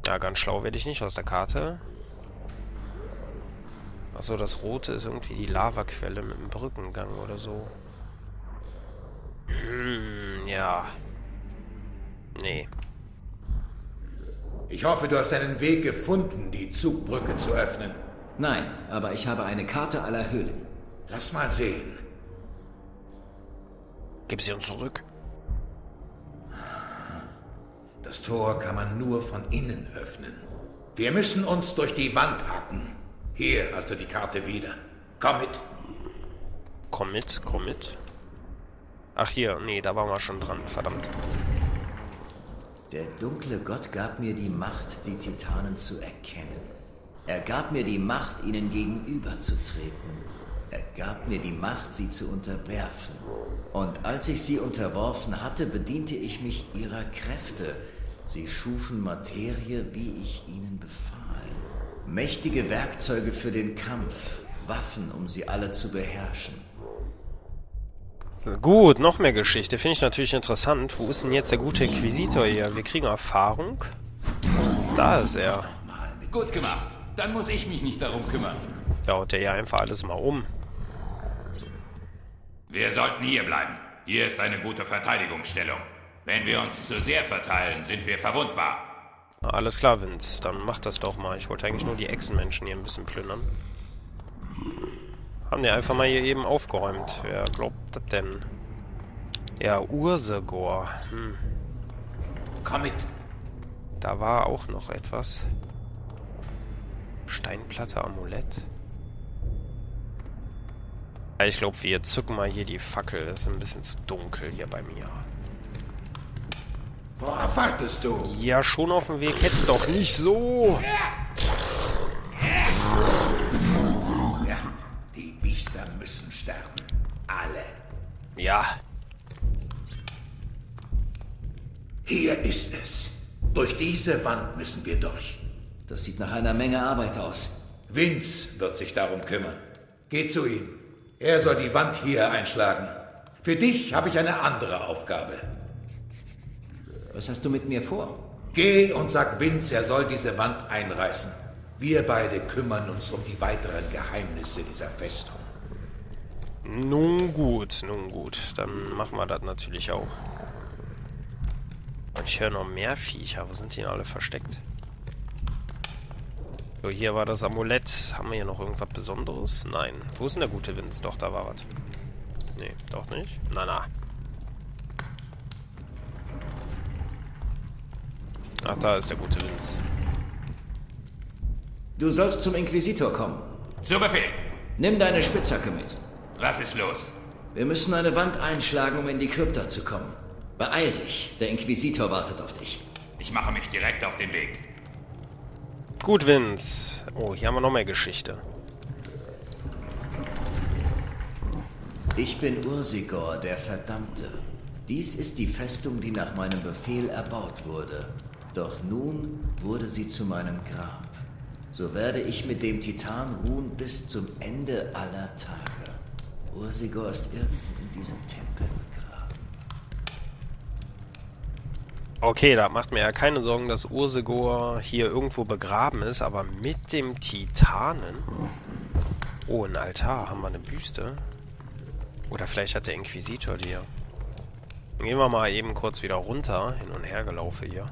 Ja, ganz schlau werde ich nicht aus der Karte. Achso, das Rote ist irgendwie die Lavaquelle mit dem Brückengang oder so. Ja. Nee. Ich hoffe, du hast einen Weg gefunden, die Zugbrücke zu öffnen. Nein, aber ich habe eine Karte aller Höhlen. Lass mal sehen. Gib sie uns zurück. Das Tor kann man nur von innen öffnen. Wir müssen uns durch die Wand hacken. Hier hast du die Karte wieder. Komm mit. Komm mit, komm mit. Ach hier, nee, da waren wir schon dran, verdammt. Der dunkle Gott gab mir die Macht, die Titanen zu erkennen. Er gab mir die Macht, ihnen gegenüberzutreten. Er gab mir die Macht, sie zu unterwerfen. Und als ich sie unterworfen hatte, bediente ich mich ihrer Kräfte. Sie schufen Materie, wie ich ihnen befahl. Mächtige Werkzeuge für den Kampf, Waffen, um sie alle zu beherrschen. Gut, noch mehr Geschichte. Finde ich natürlich interessant. Wo ist denn jetzt der gute Inquisitor hier? Wir kriegen Erfahrung. Da ist er. Gut gemacht. Dann muss ich mich nicht darum kümmern. Da haut der ja einfach alles mal um. Wir sollten hier bleiben. Hier ist eine gute Verteidigungsstellung. Wenn wir uns zu sehr verteilen, sind wir verwundbar. Na, alles klar, Vince. Dann mach das doch mal. Ich wollte eigentlich nur die Echsenmenschen hier ein bisschen plündern. Haben die einfach mal hier eben aufgeräumt. Wer glaubt das denn? Ja, Ursegor. Komm mit. Da war auch noch etwas. Steinplatte, Amulett. Ja, ich glaube, wir zücken mal hier die Fackel. Es ist ein bisschen zu dunkel hier bei mir. Worauf wartest du? Ja, schon auf dem Weg. Hätt's doch nicht so. Ja, die Biester müssen sterben. Alle. Ja. Hier ist es. Durch diese Wand müssen wir durch. Das sieht nach einer Menge Arbeit aus. Vince wird sich darum kümmern. Geh zu ihm. Er soll die Wand hier einschlagen. Für dich habe ich eine andere Aufgabe. Was hast du mit mir vor? Geh und sag Vince, er soll diese Wand einreißen. Wir beide kümmern uns um die weiteren Geheimnisse dieser Festung. Nun gut, nun gut. Dann machen wir das natürlich auch. Und ich höre noch mehr Viecher. Wo sind die denn alle versteckt? So, hier war das Amulett. Haben wir hier noch irgendwas Besonderes? Nein. Wo ist denn der gute Vince? Doch, da war was. Nee, doch nicht. Na. Ach, da ist der gute Vince. Du sollst zum Inquisitor kommen. Zu Befehl. Nimm deine Spitzhacke mit. Was ist los? Wir müssen eine Wand einschlagen, um in die Krypta zu kommen. Beeil dich. Der Inquisitor wartet auf dich. Ich mache mich direkt auf den Weg. Gut, Vince. Oh, hier haben wir noch mehr Geschichte. Ich bin Ursegor, der Verdammte. Dies ist die Festung, die nach meinem Befehl erbaut wurde. Doch nun wurde sie zu meinem Grab. So werde ich mit dem Titan ruhen bis zum Ende aller Tage. Ursegor ist irgendwo in diesem Tempel begraben. Okay, da macht mir ja keine Sorgen, dass Ursegor hier irgendwo begraben ist, aber mit dem Titanen? Oh, ein Altar. Haben wir eine Büste? Oder vielleicht hat der Inquisitor die hier. Gehen wir mal eben kurz wieder runter. Hin und her gelaufen hier.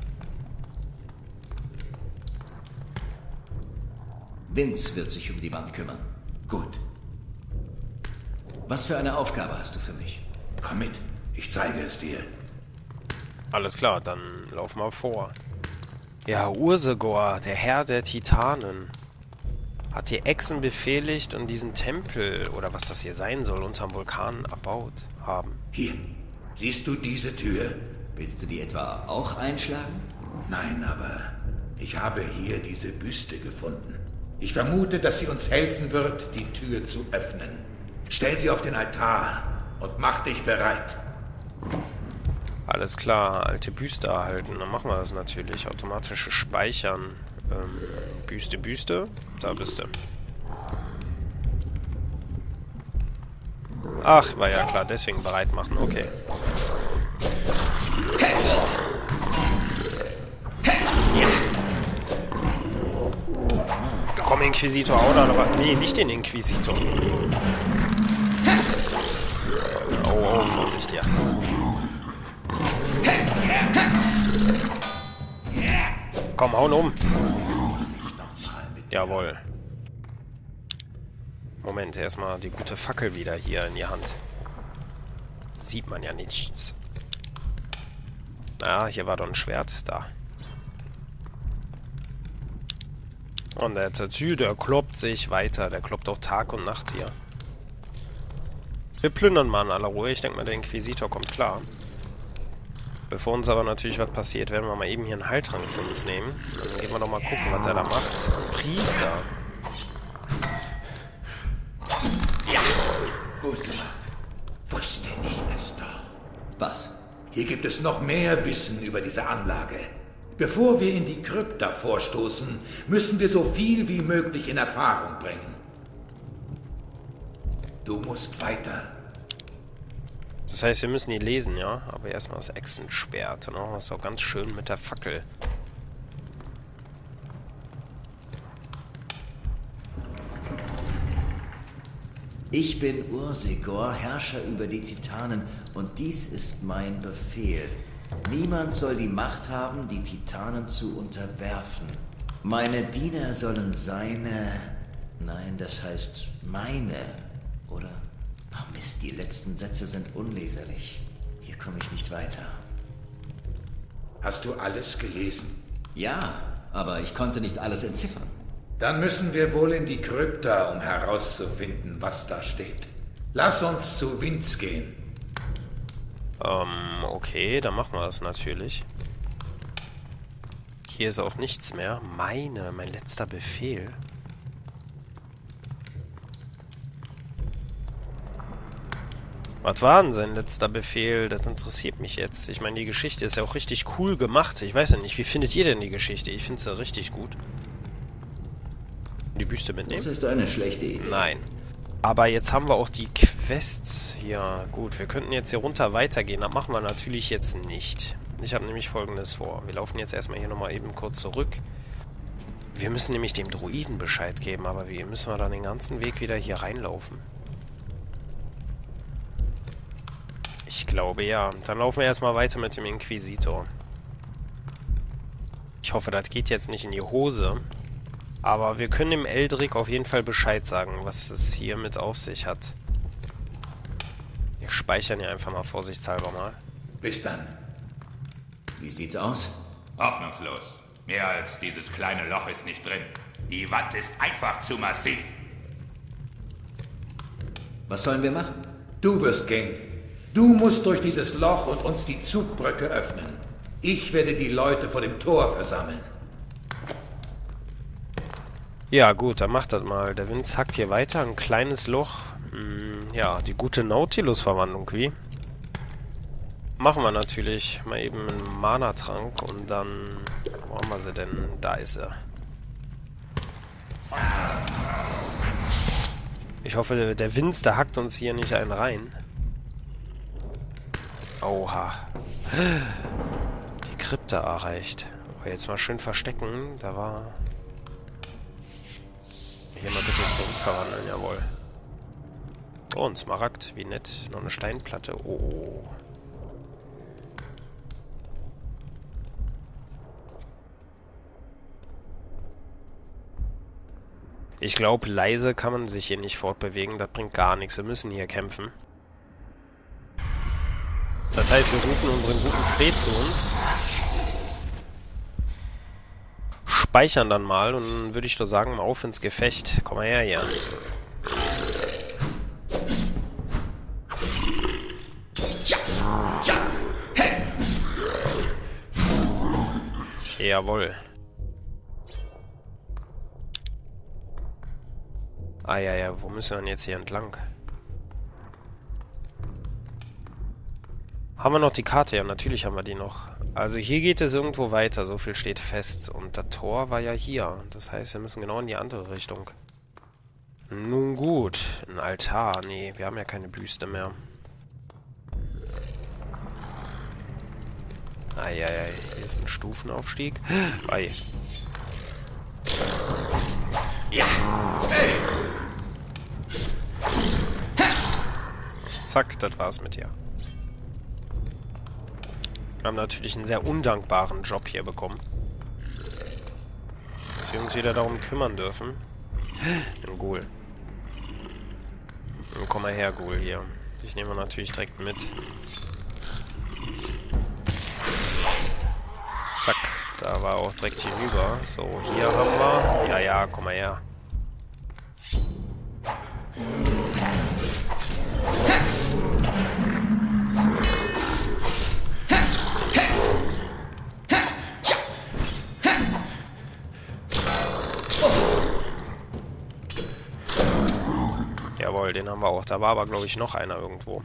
Vince wird sich um die Wand kümmern. Gut, Was für eine Aufgabe hast du für mich? komm mit. Ich zeige es dir. Alles klar, dann laufen wir vor. Ja, Ursegor, der Herr der Titanen, hat die Echsen befehligt und diesen Tempel, oder was das hier sein soll, unterm Vulkan erbaut haben. Hier, siehst du diese Tür? Willst du die etwa auch einschlagen? Nein, aber ich habe hier diese Büste gefunden. Ich vermute, dass sie uns helfen wird, die Tür zu öffnen. Stell sie auf den Altar und mach dich bereit. Alles klar, alte Büste erhalten. Dann machen wir das natürlich. Automatische Speichern. Büste. Da bist du. Ach, war ja klar. Deswegen bereit machen. Okay. Inquisitor auch noch, aber... Nee, nicht den Inquisitor. Oh, Vorsicht, ja. Komm, hauen um. Jawohl. Moment, erstmal die gute Fackel wieder hier in die Hand. Sieht man ja nichts. Ah, hier war doch ein Schwert. Da. Und der Tatü, der kloppt sich weiter. Der kloppt auch Tag und Nacht hier. Wir plündern mal in aller Ruhe. Ich denke mal, der Inquisitor kommt klar. Bevor uns aber natürlich was passiert, werden wir mal eben hier einen Heiltrank zu uns nehmen. Dann gehen wir doch mal gucken, was der da macht. Priester. Ja, gut gemacht. Wusste ich es doch. Was? Hier gibt es noch mehr Wissen über diese Anlage. Bevor wir in die Krypta vorstoßen, müssen wir so viel wie möglich in Erfahrung bringen. Du musst weiter. Das heißt, wir müssen die lesen, ja? Aber erstmal das Echsenschwert. Und auch was so ganz schön mit der Fackel. Ich bin Ursegor, Herrscher über die Titanen, und dies ist mein Befehl. Niemand soll die Macht haben, die Titanen zu unterwerfen. Meine Diener sollen seine... Nein, das heißt meine, oder? Oh Mist, die letzten Sätze sind unleserlich. Hier komme ich nicht weiter. Hast du alles gelesen? Ja, aber ich konnte nicht alles entziffern. Dann müssen wir wohl in die Krypta, um herauszufinden, was da steht. Lass uns zu Vince gehen. Okay, dann machen wir das natürlich. Hier ist auch nichts mehr. Mein letzter Befehl. Was war denn sein letzter Befehl? Das interessiert mich jetzt. Ich meine, die Geschichte ist ja auch richtig cool gemacht. Ich weiß ja nicht, wie findet ihr denn die Geschichte? Ich finde sie richtig gut. Die Büste mitnehmen? Das ist eine schlechte Idee. Nein. Aber jetzt haben wir auch die Quests hier. Gut, wir könnten jetzt hier runter weitergehen. Das machen wir natürlich jetzt nicht. Ich habe nämlich Folgendes vor. Wir laufen jetzt erstmal hier nochmal eben kurz zurück. Wir müssen nämlich dem Druiden Bescheid geben. Aber wie müssen wir dann den ganzen Weg wieder hier reinlaufen? Ich glaube ja. Dann laufen wir erstmal weiter mit dem Inquisitor. Ich hoffe, das geht jetzt nicht in die Hose. Aber wir können dem Eldrick auf jeden Fall Bescheid sagen, was es hier mit auf sich hat. Wir speichern ja einfach mal vorsichtshalber mal. Bis dann. Wie sieht's aus? Hoffnungslos. Mehr als dieses kleine Loch ist nicht drin. Die Wand ist einfach zu massiv. Was sollen wir machen? Du wirst gehen. Du musst durch dieses Loch und uns die Zugbrücke öffnen. Ich werde die Leute vor dem Tor versammeln. Ja gut, dann macht das mal. Der Vince hackt hier weiter. Ein kleines Loch. Ja, die gute Nautilus-Verwandlung, wie? Machen wir natürlich mal eben einen Mana-Trank und dann... Wo haben wir sie denn? Da ist er. Ich hoffe, der Vince, der hackt uns hier nicht einen rein. Oha. Die Krypta erreicht. Aber jetzt mal schön verstecken. Da war... Hier mal bitte zurückverwandeln, jawohl. Oh, ein Smaragd, wie nett. Noch eine Steinplatte. Oh. Ich glaube, leise kann man sich hier nicht fortbewegen. Das bringt gar nichts. Wir müssen hier kämpfen. Das heißt, wir rufen unseren guten Fred zu uns. Speichern dann mal und dann würde ich doch sagen, mal auf ins Gefecht. Komm mal her hier. Jawohl. Ah ja, wo müssen wir denn jetzt hier entlang? Haben wir noch die Karte? Ja, natürlich haben wir die noch. Also hier geht es irgendwo weiter, so viel steht fest. Und das Tor war ja hier. Das heißt, wir müssen genau in die andere Richtung. Nun gut, ein Altar. Nee, wir haben ja keine Büste mehr. Eieiei, hier ist ein Stufenaufstieg. Ei. Zack, das war's mit dir. Wir haben natürlich einen sehr undankbaren Job hier bekommen. Dass wir uns wieder darum kümmern dürfen. Ein Ghoul. Dann komm mal her, Ghoul, hier. Ich nehme natürlich direkt mit. Zack, da war auch direkt hier rüber. So, hier haben wir... Ja, ja, komm mal her. Jawohl, den haben wir auch. Da war aber, glaube ich, noch einer irgendwo.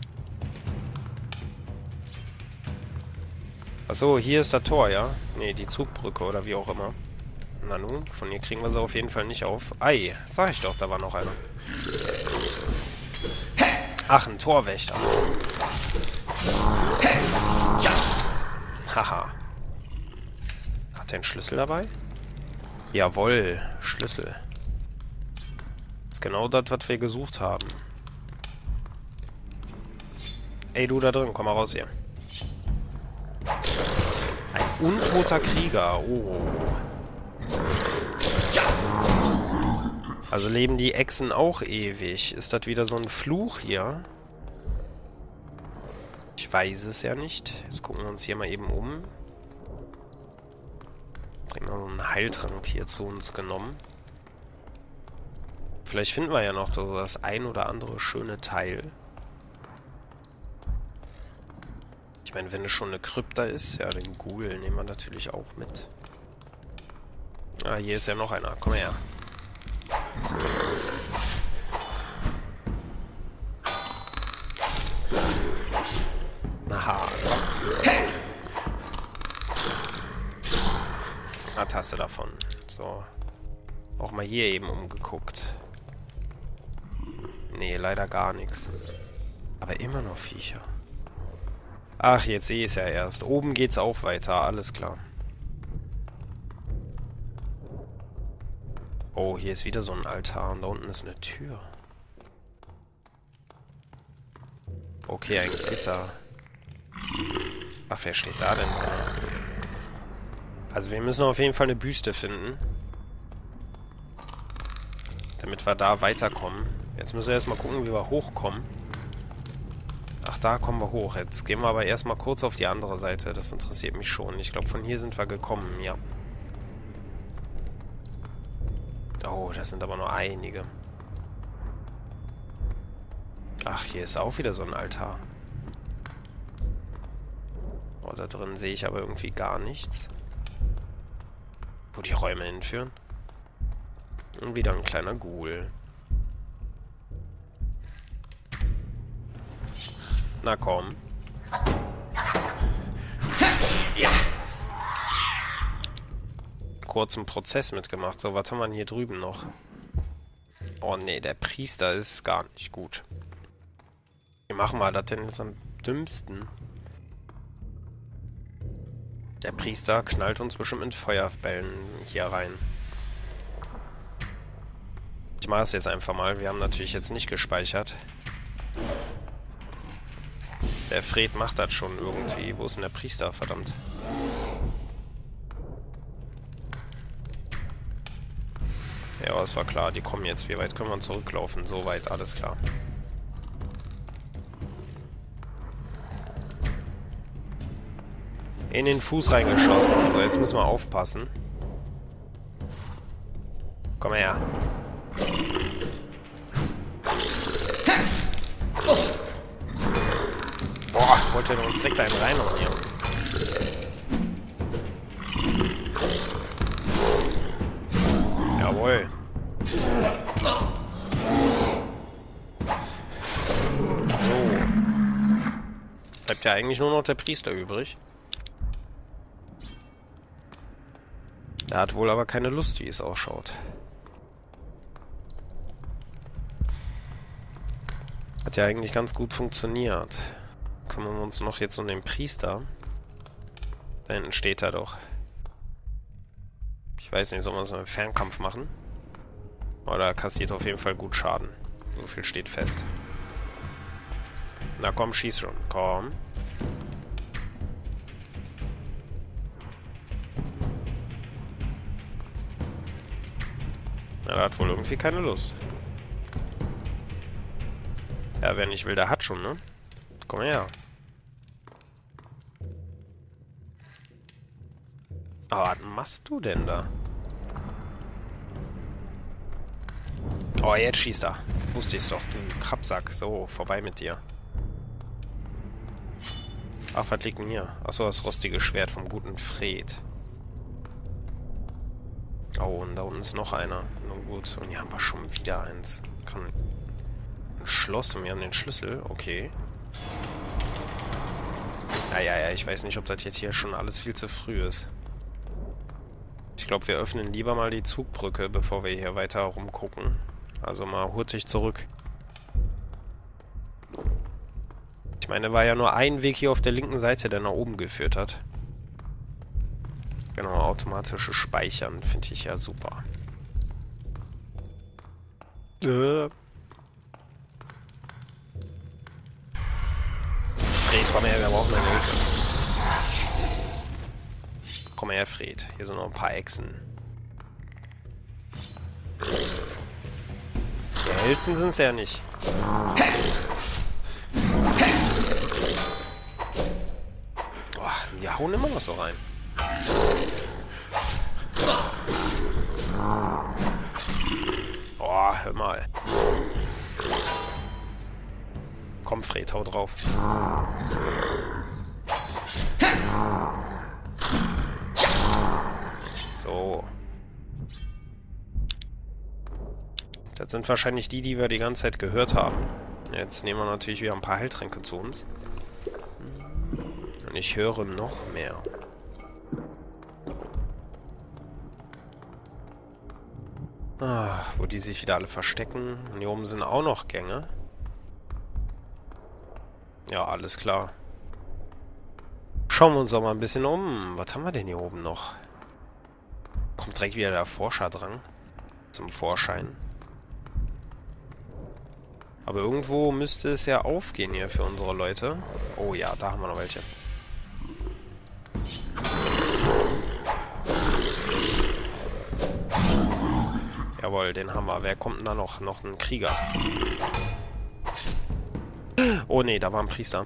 Achso, hier ist das Tor, ja? Ne, die Zugbrücke oder wie auch immer. Na nun, von hier kriegen wir sie auf jeden Fall nicht auf. Ei, sag ich doch, da war noch einer. Ach, ein Torwächter. Haha. Hat er einen Schlüssel dabei? Jawohl, Schlüssel. Das ist genau das, was wir gesucht haben. Ey, du da drin, komm mal raus hier. Ein untoter Krieger. Oh. Also leben die Echsen auch ewig. Ist das wieder so ein Fluch hier? Ich weiß es ja nicht. Jetzt gucken wir uns hier mal eben um. Direkt mal so einen Heiltrank hier zu uns genommen. Vielleicht finden wir ja noch so das ein oder andere schöne Teil. Ich meine, wenn es schon eine Krypta ist, ja, den Ghoul nehmen wir natürlich auch mit. Ah, hier ist ja noch einer. Komm her. Aha, komm. Eine Taste davon. So. Auch mal hier eben umgeguckt. Nee, leider gar nichts. Aber immer noch Viecher. Ach, jetzt sehe ich es ja erst. Oben geht's auch weiter, alles klar. Oh, hier ist wieder so ein Altar und da unten ist eine Tür. Okay, ein Gitter. Ach, wer steht da denn? Also wir müssen auf jeden Fall eine Büste finden. Damit wir da weiterkommen. Jetzt müssen wir erstmal gucken, wie wir hochkommen. Ach, da kommen wir hoch. Jetzt gehen wir aber erstmal kurz auf die andere Seite. Das interessiert mich schon. Ich glaube, von hier sind wir gekommen, ja. Oh, das sind aber nur einige. Ach, hier ist auch wieder so ein Altar. Oh, da drin sehe ich aber irgendwie gar nichts. Wo die Räume hinführen. Und wieder ein kleiner Ghoul. Na komm. Ja. Kurzen Prozess mitgemacht. So, was haben wir denn hier drüben noch? Oh nee, der Priester ist gar nicht gut. Wie machen wir das denn jetzt am dümmsten? Der Priester knallt uns bestimmt mit Feuerbällen hier rein. Ich mache es jetzt einfach mal. Wir haben natürlich jetzt nicht gespeichert. Der Fred macht das schon irgendwie. Wo ist denn der Priester? Verdammt. Ja, es war klar. Die kommen jetzt. Wie weit können wir zurücklaufen? So weit, alles klar. In den Fuß reingeschossen. So, jetzt müssen wir aufpassen. Komm her. Boah, wollte er uns direkt einen reinhauen hier. Jawohl. So. Bleibt ja eigentlich nur noch der Priester übrig. Er hat wohl aber keine Lust, wie es ausschaut. Hat ja eigentlich ganz gut funktioniert. Kümmern wir uns noch jetzt um den Priester. Da hinten steht er doch. Ich weiß nicht, sollen wir es mit dem Fernkampf machen? Oder kassiert auf jeden Fall gut Schaden. So viel steht fest. Na komm, schieß schon. Komm. Na, der hat wohl irgendwie keine Lust. Ja, wer nicht will, der hat schon, ne? Komm her. Aber was machst du denn da? Oh, jetzt schießt er. Wusste ich's doch, du Krabsack. So, vorbei mit dir. Ach, was liegt denn hier? Achso, das rostige Schwert vom guten Fred. Oh, und da unten ist noch einer. Nun gut. Und hier haben wir schon wieder eins. Ein Schloss und wir haben den Schlüssel. Okay. Ja, ich weiß nicht, ob das jetzt hier schon alles viel zu früh ist. Ich glaube, wir öffnen lieber mal die Zugbrücke, bevor wir hier weiter rumgucken. Also mal hurtig zurück. Ich meine, war ja nur ein Weg hier auf der linken Seite, der nach oben geführt hat. Genau, automatisches Speichern finde ich ja super. Fred, komm her, wir brauchen deine Hilfe. Komm her, Fred. Hier sind noch ein paar Echsen. Die hellsten sind es ja nicht. Boah, die hauen immer noch so rein. Oh, hör mal. Komm, Fred, hau drauf. So. Das sind wahrscheinlich die, die wir die ganze Zeit gehört haben. Jetzt nehmen wir natürlich wieder ein paar Heiltränke zu uns. Und ich höre noch mehr. Ah, wo die sich wieder alle verstecken. Und hier oben sind auch noch Gänge. Ja, alles klar. Schauen wir uns doch mal ein bisschen um. Was haben wir denn hier oben noch? Kommt direkt wieder der Forscherdrang zum Vorschein. Aber irgendwo müsste es ja aufgehen hier für unsere Leute. Oh ja, da haben wir noch welche. Jawohl, den haben wir. Wer kommt denn da noch? Noch ein Krieger. Oh nee, da war ein Priester.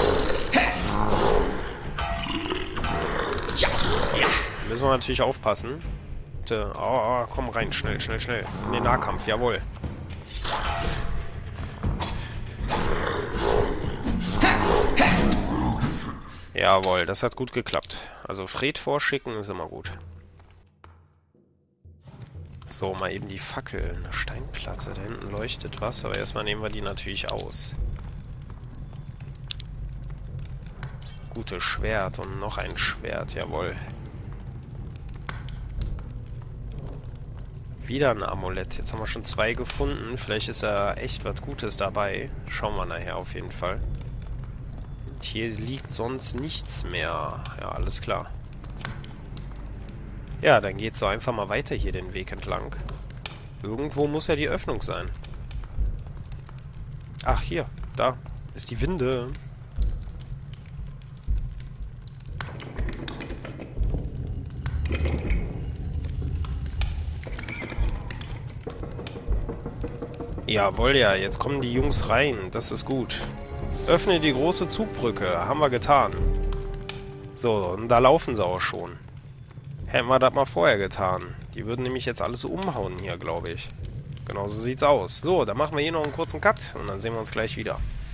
Müssen wir natürlich aufpassen. Oh, komm rein, schnell. In den Nahkampf, jawohl. Jawohl, das hat gut geklappt. Also Fred vorschicken ist immer gut. So, mal eben die Fackel. Eine Steinplatte. Da hinten leuchtet was, aber erstmal nehmen wir die natürlich aus. Gutes Schwert und noch ein Schwert, jawohl. Wieder ein Amulett. Jetzt haben wir schon 2 gefunden. Vielleicht ist da echt was Gutes dabei. Schauen wir nachher auf jeden Fall. Und hier liegt sonst nichts mehr. Ja, alles klar. Ja, dann geht's so einfach mal weiter hier den Weg entlang. Irgendwo muss ja die Öffnung sein. Ach, hier. Da ist die Winde. Jawohl, ja. Jetzt kommen die Jungs rein. Das ist gut. Öffne die große Zugbrücke. Haben wir getan. So, und da laufen sie auch schon. Hätten wir das mal vorher getan. Die würden nämlich jetzt alles umhauen hier, glaube ich. Genau so sieht's aus. So, dann machen wir hier noch einen kurzen Cut und dann sehen wir uns gleich wieder.